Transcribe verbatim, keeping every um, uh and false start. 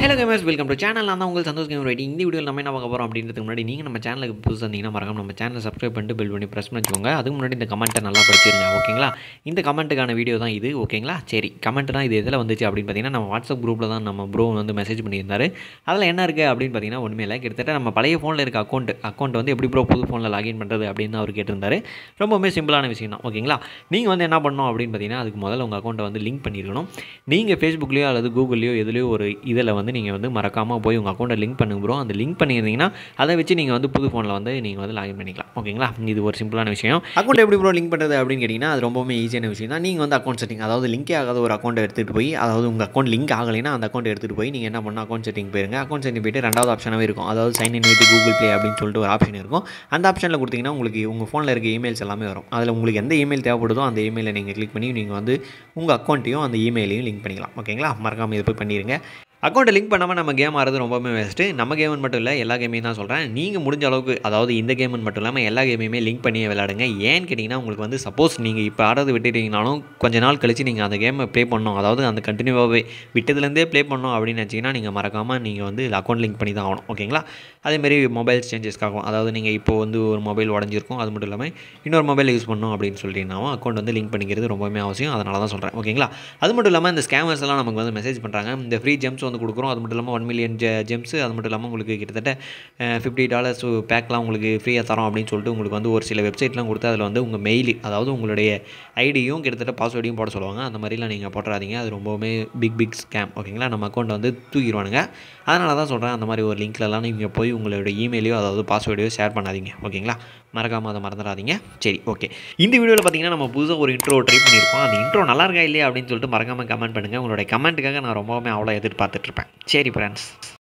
Hello gamers, welcome to channel. நான் தான் உங்கள் சந்தோஷ் கேமர் ரைட்டிங். இந்த வீடியோவில் நம்ம என்ன பார்க்க போகிறோம் அப்படின்றதுக்கு முன்னாடி நீங்கள் நம்ம சேனலுக்கு புதுசாக இருந்தீங்கன்னா மறக்காம நம்ம சேனலை சப்ஸ்கிரைப் பண்ணிட்டு பெல் பண்ணி ப்ரெஸ் பண்ணி வச்சுக்கோங்க. அதுக்கு முன்னாடி இந்த கமெண்ட்டை நல்லா படிச்சிருங்க, ஓகேங்களா? இந்த கமெண்ட்டுக்கான வீடியோ தான் இது, ஓகேங்களா? சரி, கமெண்ட் தான் இது எதில் வந்துச்சு அப்படின்னு பார்த்தீங்கன்னா நம்ம வாட்ஸ்அப் குரூப்பில் தான் நம்ம ப்ரோ வந்து மெசேஜ் பண்ணியிருந்தாரு. அதில் என்ன இருக்குது அப்படின்னு பார்த்தீங்கன்னா ஒன்றுமே இல்லை. கிட்டத்தட்ட நம்ம பழைய ஃபோனில் இருக்க அக்கௌண்ட் அக்கௌண்ட் வந்து எப்படி ப்ரோ புது ஃபோனில் லாகின் பண்ணுறது அப்படின்னு அவர் கேட்டிருந்தாரு. ரொம்பவுமே சிம்பிளான விஷயம் தான், ஓகேங்களா? நீங்கள் வந்து என்ன பண்ணணும் அப்படின்னு பார்த்தீங்கன்னா அதுக்கு முதல்ல உங்கள் அக்கௌண்ட்டை வந்து லிங்க் பண்ணியிருக்கணும். நீங்கள் ஃபேஸ்புக்லேயோ அல்லது கூகுள்லேயோ எதுலேயோ ஒரு இதில் வந்து நீங்கள் வந்து மறக்காமல் போய் உங்கள் அக்கௌண்ட்டை லிங்க் பண்ணுங்க ப்ரோ. அந்த லிங்க் பண்ணியிருந்தீங்கன்னா அதை வச்சு நீங்கள் வந்து புது ஃபோனில் வந்து நீங்கள் வந்து லாகின் பண்ணிக்கலாம், ஓகேங்களா? இது ஒரு சிம்பிளான விஷயம். அக்கௌண்ட் எப்படி ப்ரோ லிங்க் பண்ணுறது அப்படின்னு கேட்டிங்கன்னா அது ரொம்பவுமே ஈஸியான விஷயம் தான். நீங்கள் வந்து அக்கௌண்ட் செட்டிங், அதாவது லிங்கே ஆகாத ஒரு அக்கௌண்ட்டை எடுத்துகிட்டு போய், அதாவது உங்கள் அக்கௌண்ட் லிங்க் ஆகலைன்னா அந்த அக்கௌண்ட் எடுத்துகிட்டு போய் நீங்கள் என்ன பண்ணணும், அக்கௌண்ட் செட்டிங் போயிருங்க. அக்கௌண்ட் செட்டிங் போய்ட்டு ரெண்டாவது ஆப்ஷனாகவே இருக்கும், அதாவது sign in with Google Play அப்படின்னு சொல்லிட்டு ஒரு ஆப்ஷன் இருக்கும். அந்த ஆப்ஷனில் கொடுத்தீங்கன்னா உங்களுக்கு உங்கள் ஃபோனில் இருக்க இமெயில்ஸ் எல்லாமே வரும். அதில் உங்களுக்கு எந்த இமெயில் தேவைப்படுதோ அந்த இமெயிலை நீங்கள் கிளிக் பண்ணி நீங்கள் வந்து உங்கள் அக்கௌண்ட்டையும் அந்த இமெயிலையும் லிங்க் பண்ணிக்கலாம், ஓகேங்களா? மறக்காமல் இதை போய் பண்ணிடுங்க. அக்கௌண்ட்டை லிங்க் பண்ணாமல் நம்ம கேம் ஆடுறது ரொம்பவே வேஸ்ட்டு. நம்ம கேம்னு மட்டும் இல்லை, எல்லா கேமையும் தான் சொல்கிறேன். நீங்கள் முடிஞ்ச அளவுக்கு, அதாவது இந்த கேம்னு மட்டும் இல்லாமல் எல்லா கேமையுமே லிங்க் பண்ணி விளையாடுங்க. ஏன்னு கேட்டிங்கன்னா உங்களுக்கு வந்து சப்போஸ் நீங்கள் இப்போ ஆடுறது விட்டுட்டிங்கனாலும் கொஞ்ச நாள் கழித்து நீங்கள் அந்த கேமை ப்ளே பண்ணணும், அதாவது அந்த கண்டினியூவாகவே விட்டதுலேருந்தே ப்ளே பண்ணணும் அப்படின்னு நினச்சிங்கன்னா நீங்கள் மறக்காமல் நீங்கள் வந்து அக்கௌண்ட் லிங்க் பண்ணி தான் ஆகணும், ஓகேங்களா? அதேமாரி மொபைல் சேஞ்சஸ்க்காகும், அதாவது நீங்கள் இப்போ வந்து ஒரு மொபைல் உடஞ்சிருக்கும், அது மட்டும் இல்லாமல் இன்னொரு மொபைல் யூஸ் பண்ணணும் அப்படின்னு சொல்லிட்டீங்கன்னாவும் அக்கௌண்ட் வந்து லிங்க் பண்ணிக்கிறது ரொம்பவே அவசியம். அதனால தான் சொல்கிறேன், ஓகேங்களா? அது மட்டும் இல்லாமல் இந்த ஸ்கேமர்ஸ் எல்லாம் நமக்கு வந்து மெசேஜ் பண்ணுறாங்க, இந்த ஃப்ரீ ஜெம்ஸ் வந்து கொடுக்குறோம், அது மட்டும் இல்லாமல் ஒன் மில்லியன் ஜெ ஜெம்ஸு அது மட்டும் இல்லாமல் உங்களுக்கு கிட்டத்தட்ட ஃபிஃப்டி டாலர்ஸ் பேக்லாம் உங்களுக்கு ஃப்ரீயாக தரோம் அப்படின்னு சொல்லிட்டு உங்களுக்கு வந்து ஒரு சில வெப்சைட்லாம் கொடுத்து அதில் வந்து உங்கள் மெயில், அதாவது உங்களுடைய ஐடியும் கிட்டத்தட்ட பாஸ்வேர்டையும் போட சொல்லுவாங்க. அந்த மாதிரிலாம் நீங்கள் போட்டுறாதீங்க, அது ரொம்பவுமே பிக் பிக் ஸ்கேம், ஓகேங்களா? நம்ம அக்கௌண்ட்டை வந்து தூக்கிடுவானுங்க. அதனால தான் சொல்கிறேன், அந்த மாதிரி ஒரு லிங்க்லலாம் நீங்கள் போய் உங்களுடைய இமெயிலையோ அதாவது பாஸ்வேர்டையோ ஷேர் பண்ணாதீங்க, ஓகேங்களா? மறக்காமல் அதை மறந்துடாதீங்க. சரி, ஓகே. இந்த வீடியோவில் பார்த்தீங்கன்னா நம்ம புதுசாக ஒரு இன்ட்ரோ ட்ரை பண்ணியிருப்போம். அந்த இன்ட்ரோ நல்லா இருக்கா இல்லையா அப்படின்னு சொல்லிட்டு மறக்காமல் கமெண்ட் பண்ணுங்கள். உங்களுடைய கமெண்ட்டுக்காக நான் ரொம்பவுமே அவ்வளோ எதிர்பார்த்துட்ருப்பேன். சரி ஃப்ரெண்ட்ஸ்.